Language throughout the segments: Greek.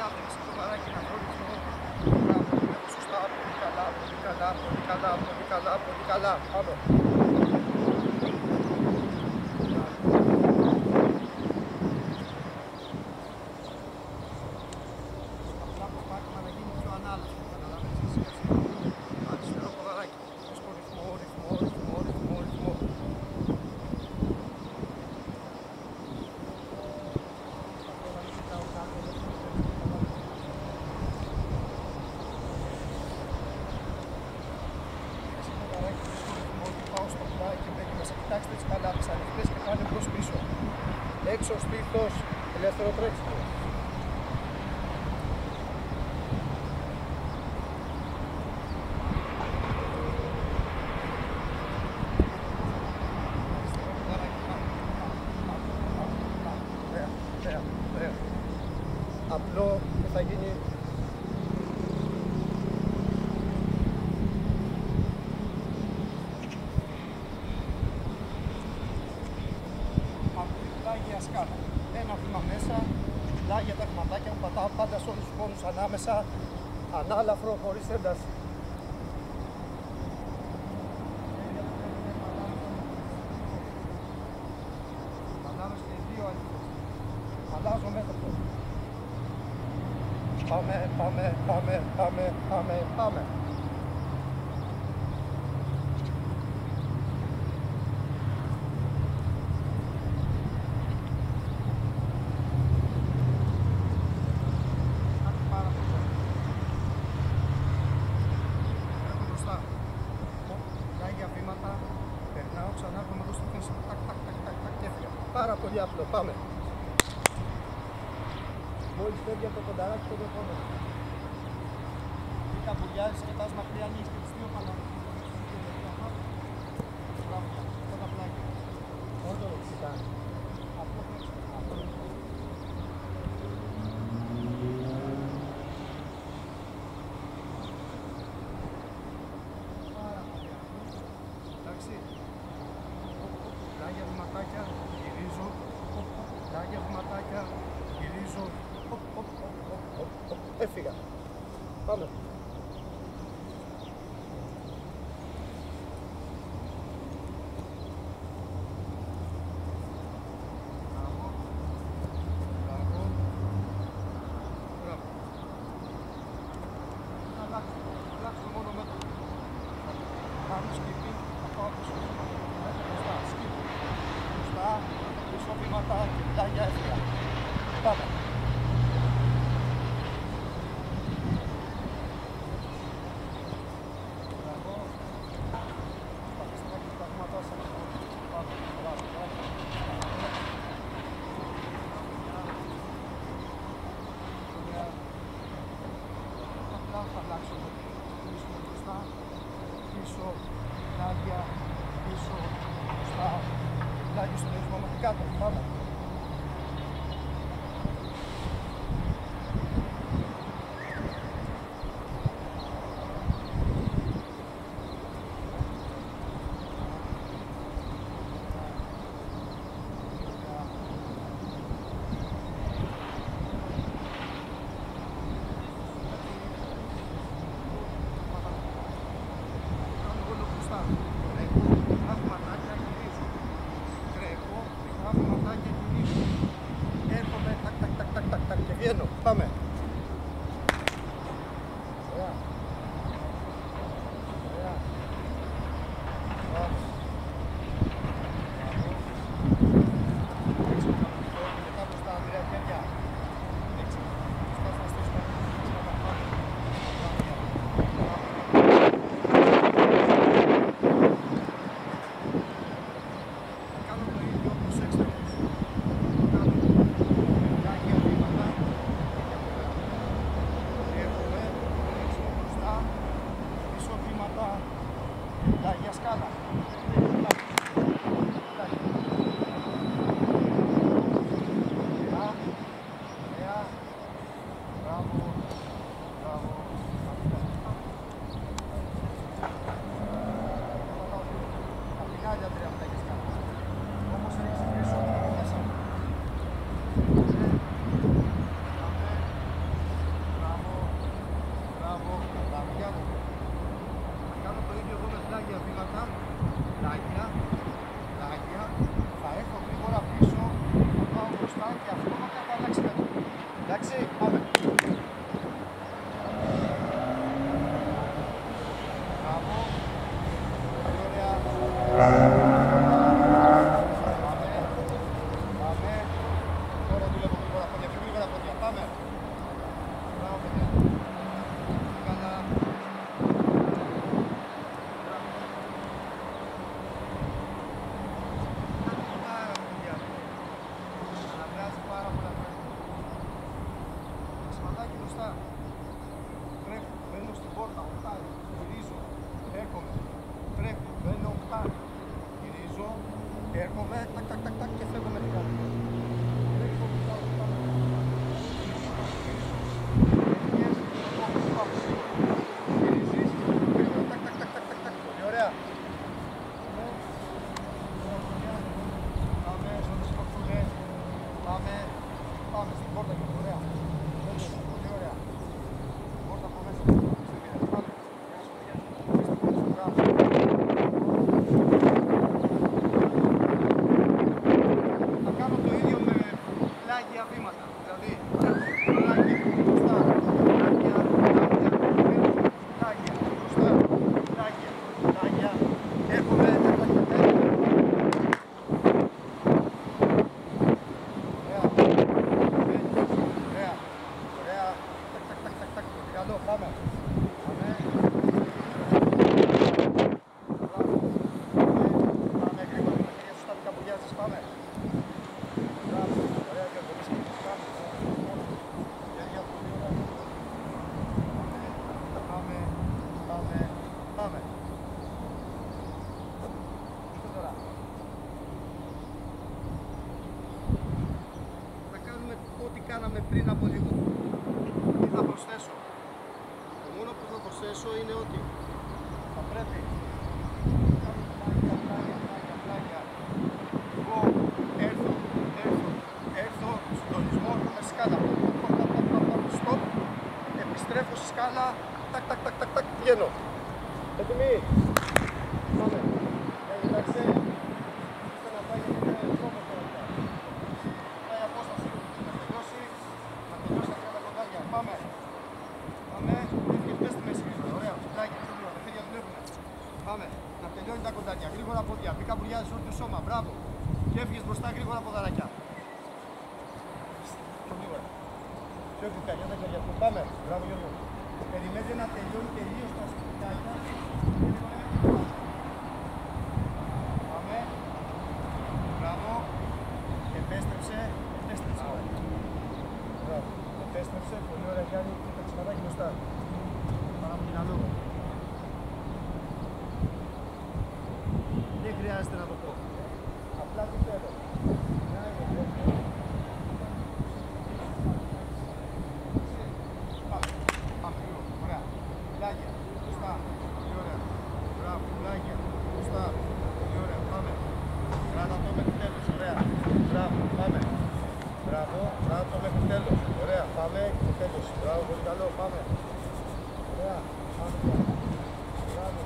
μισή το βαράκι να βρω ρυθμό. Σωστά, πολύ καλά, πολύ καλά, πολύ καλά, πολύ καλά, πολύ καλά. Πάμε. Απλά προσπάθημα να γίνει πιο ανάλογο. Καταλαβαίνεις εσύ. Αριστερό ποδαράκι. Στο ρυθμό, ρυθμό, ρυθμό, ρυθμό, ρυθμό. Κοιτάξτε τις καλάμες ανοιχτές και πάνε προς πίσω. Έξω στήθος, ελεύθερο τρέξιμο. Ωραία. Απλό και θα γίνει πλάγια σκάλα. Ένα βήμα μέσα, πλάγια τα βηματάκια μου, πατάω πάντα σε όλους τους πόνους ανάμεσα, ανάλαφρο, χωρίς ένταση. Ανάμεσα και οι δύο ανοιχτές. Αλλάζω μέτωπο. Πάμε. Περνάω, ξανά έρχομαι εδώ στο φύση. Τακ και έφυγα. Πάρα πολύ απλό. Πάμε. Μόλις φεύγει από το κονταράκι το επόμενο. Μην καμπουριάζεις, κοιτάς μακριά, ανοίγεις και τις δύο παλάμες. Μπράβο, αυτό τα πλάκια. Μόνο το δεξικά. Απλό πλέξιμο. Πλάγια βηματάκια, γυρίζω, πλάγια βηματάκια, γυρίζω, έφυγα. Πάμε. Μπράβο. Αλλάξω το μόνο μέτρο. Κάνω σκύπη, θα πάω πίσω. Πίσω βήματα και πλάγια έφυγα. Πάμε. Μπράβο. Σταθιστικά και τα βήματά σας. Πάμε. Μπράβο. Απλά θα αλλάξω. Πίσω μπροστά. Πίσω. Πλάγια. Πίσω. Μπροστά. Πλάγιο στον ρυθμό μέχρι κάτω, πάμε. Έρχομαι, τακ και βγαίνω, πάμε. Ωραία. Μπράβο. Έτσι, μετά μπροστά, Ανδρέα, χέρια. Έτσι, μπροστά θα στήσουμε. Κάνω το ίδιο, προσέξτε όμως. Πλάγια σκάλα. Ωραία. Μπράβο. Τα πηγάλια, Ανδρέα, πλάγια σκάλα. Όμως ρίξει πίσω από μέσα. Έρχομαι, τακ, τακ, τακ, τακ και φεύγω με την κάτω. Πολύ ωραία. Πάμε, ζώνες κοφτούνες. Πάμε στην πόρτα και ωραία. Πολύ ωραία. Πόρτα από μέσα. Πάμε. Θα κάνω το ίδιο με πλάγια βήματα. Δηλαδή, πλάγια, μπροστά, πλάγια, πλάγια, μπροστά, πλάγια, έρχομαι, πάμε. Πάμε γρήγορα με τα χέρια σου στα δικαπογιάζεις, πάμε. Μπράβο, ωραία και πολύ σκέφτης, πάμε. Χέρια πολύ ωραία. Πάμε. Και τώρα. Θα κάνουμε ό,τι κάναμε πριν από λίγο. Τι θα προσθέσω. Το μόνο που θα προσθέσω είναι ότι θα πρέπει να κάνουμε πλάγια. Εγώ έρθω, συντονισμό, με σκάλα. Stop, επιστρέφω στη σκάλα, τακ, βγαίνω. Έτοιμοι. Πάμε. Εντάξει. Είστε να πάει γιατί είναι τρόπος τώρα. Πάει απόσταση. Να τελειώσει τα 30 κοντάρια. Πάμε. Έφυγε πες στη μέση γρήγορα. Ωραία. Πλάγια, ξύπνημα, τα χέρια δουλεύουνε. Πάμε. Να τελειώνει τα κοντάρια. Γρήγορα πόδια. Μην καμπουριάζεις όλο το σώμα. Μπράβο. Και έφυγες μπροστά γρήγορα ποδαράκια. Πιο γρήγορα. Πιο γρήγορα τα χέρια του. Πάμε. Μπράβο Γιώργο. Περιμένετε να τελειώνει τελείως τα σκουτάκια. Πάμε. Μπράβο. Επέστρεψε. Μπράβο. Επέστρεψε. Πολύ ωραία Γιάννη. Και τα ξυπατάκι μπροστά. Πάρα από την αλόγω. Δεν χρειάζεται να το πω. Απλά τι θέλω. Πάμε λίγο. Ωραία. Πλάγια. Μπροστά. Πολύ ωραία. Μπράβο. Πλάγια. Μπροστά. Πολύ ωραία. Πάμε. Κράτα το μέχρι τέλος. Ωραία. Μπράβο. Πάμε. Μπράβο. Κράτα το μέχρι τέλος. Ωραία. Πάμε και τέλος. Μπράβο. Πολύ καλό. Πάμε. Ωραία. Πάμε. Μπράβο.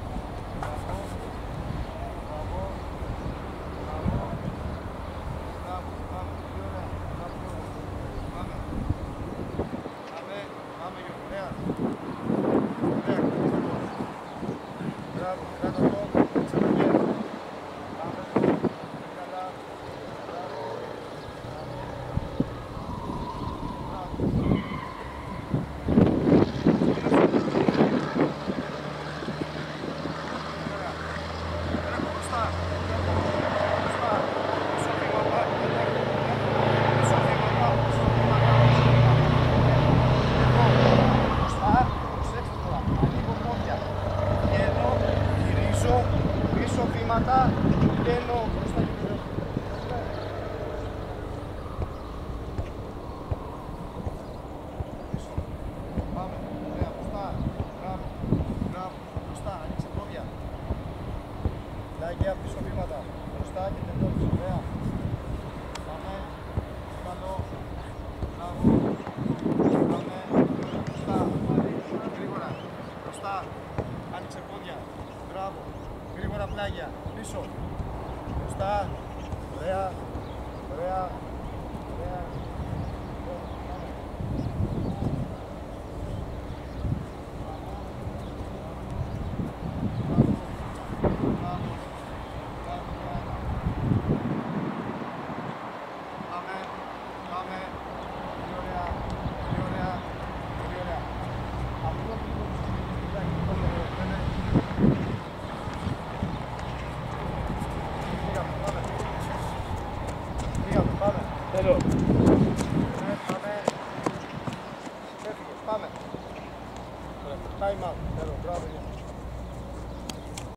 Βγαίνω μπροστά και πίσω. Πάμε, ωραία, μπροστά. Μπράβο, μπροστά, ανοίξε πόδια. Πλάγια, πίσω βήματα. Μπροστά και τελειώνεις, ωραία. Πάμε, καλό. Μπράβο. Πάμε, μπροστά. Γρήγορα, μπροστά. Άνοιξε πόδια. Μπράβο. Γρήγορα πλάγια. Πίσω. Μπροστά. Ωραία. Ωραία. Ωραία. Πάμε. Πολύ ωραία. Πολύ ωραία. Πολύ ωραία. Αυτό λίγο πάμε. Τέλος. Πάμε. Έφυγες. Πάμε. Time out. Τέλος. Μπράβο.